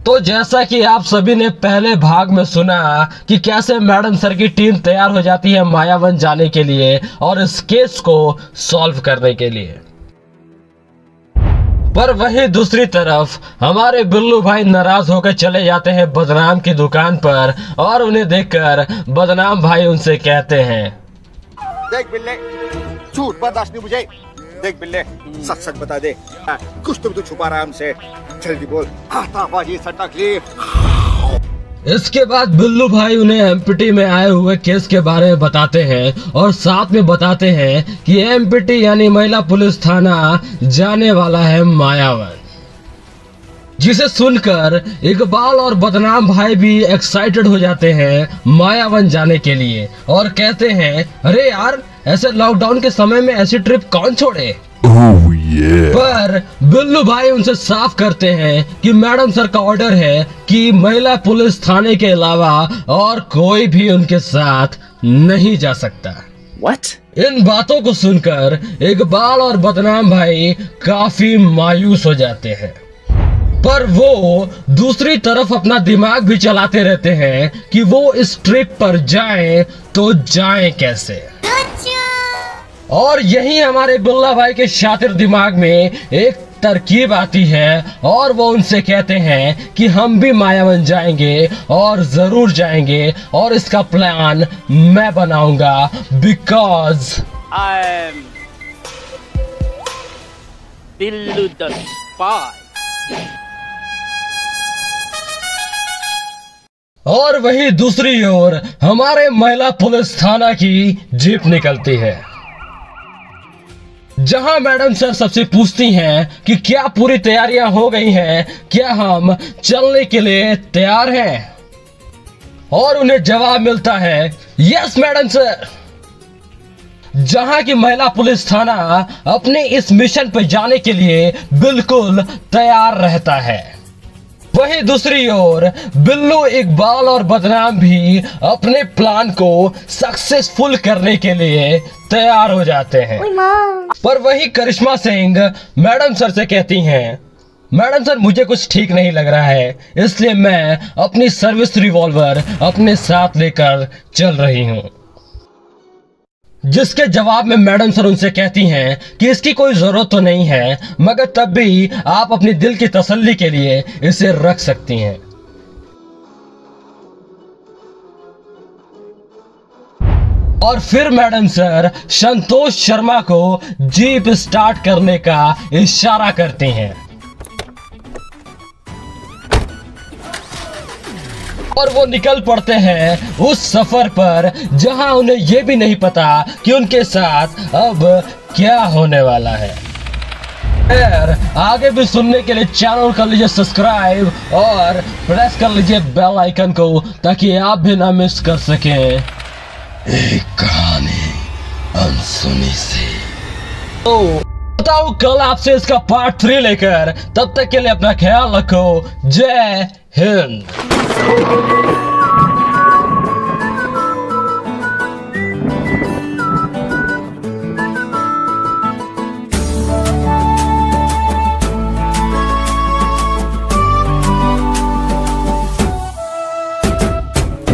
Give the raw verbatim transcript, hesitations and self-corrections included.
तो जैसा कि आप सभी ने पहले भाग में सुना कि कैसे मैडम सर की टीम तैयार हो जाती है मायावन जाने के लिए और इस केस को सॉल्व करने के लिए, पर वहीं दूसरी तरफ हमारे बिल्लू भाई नाराज होकर चले जाते हैं बदनाम की दुकान पर और उन्हें देखकर बदनाम भाई उनसे कहते हैं, देख बिल्ले, झूठ बर्दाश्त नहीं मुझे। देख बिल्ले, सच सच बता दे, कुछ तुम तो छुपा रहा है हमसे, जल्दी बोल। बाजी सट्टा क्लिप। इसके बाद बिल्लू भाई उन्हें एमपीटी में आए हुए केस के बारे में बताते हैं और साथ में बताते हैं कि एमपीटी यानी महिला पुलिस थाना जाने वाला है मायावन, जिसे सुनकर इकबाल और बदनाम भाई भी एक्साइटेड हो जाते हैं मायावन जाने के लिए और कहते हैं, अरे यार ऐसे लॉकडाउन के समय में ऐसी ट्रिप कौन छोड़े। oh, yeah. पर बिल्लू भाई उनसे साफ करते हैं कि मैडम सर का ऑर्डर है कि महिला पुलिस थाने के अलावा और कोई भी उनके साथ नहीं जा सकता। What? इन बातों को सुनकर इकबाल और बदनाम भाई काफी मायूस हो जाते हैं, पर वो दूसरी तरफ अपना दिमाग भी चलाते रहते हैं कि वो इस ट्रिप पर जाएं तो जाएं कैसे। और यही हमारे बिल्ला भाई के शातिर दिमाग में एक तरकीब आती है और वो उनसे कहते हैं कि हम भी मायावन जाएंगे और जरूर जाएंगे और इसका प्लान मैं बनाऊंगा because I am Billu the Spy. और वही दूसरी ओर हमारे महिला पुलिस थाना की जीप निकलती है, जहां मैडम सर सबसे पूछती हैं कि क्या पूरी तैयारियां हो गई हैं, क्या हम चलने के लिए तैयार हैं, और उन्हें जवाब मिलता है, यस मैडम सर। जहां की महिला पुलिस थाना अपने इस मिशन पर जाने के लिए बिल्कुल तैयार रहता है। वहीं दूसरी ओर बिल्लू, इकबाल और बदनाम भी अपने प्लान को सक्सेसफुल करने के लिए तैयार हो जाते हैं। पर वही करिश्मा सिंह मैडम सर से कहती हैं, मैडम सर मुझे कुछ ठीक नहीं लग रहा है, इसलिए मैं अपनी सर्विस रिवॉल्वर अपने साथ लेकर चल रही हूँ। जिसके जवाब में मैडम सर उनसे कहती हैं कि इसकी कोई जरूरत तो नहीं है, मगर तब भी आप अपनी दिल की तसल्ली के लिए इसे रख सकती हैं। और फिर मैडम सर संतोष शर्मा को जीप स्टार्ट करने का इशारा करती हैं और वो निकल पड़ते हैं उस सफर पर जहां उन्हें ये भी नहीं पता कि उनके साथ अब क्या होने वाला है। खैर आगे भी सुनने के लिए चैनल कर लीजिए सब्सक्राइब और प्रेस कर लीजिए बेल आइकन को ताकि आप भी ना मिस कर सकें एक कहानी अनसुनी सी। तो बताओ कल आपसे इसका पार्ट थ्री लेकर, तब तक के लिए अपना ख्याल रखो। जय हिंद।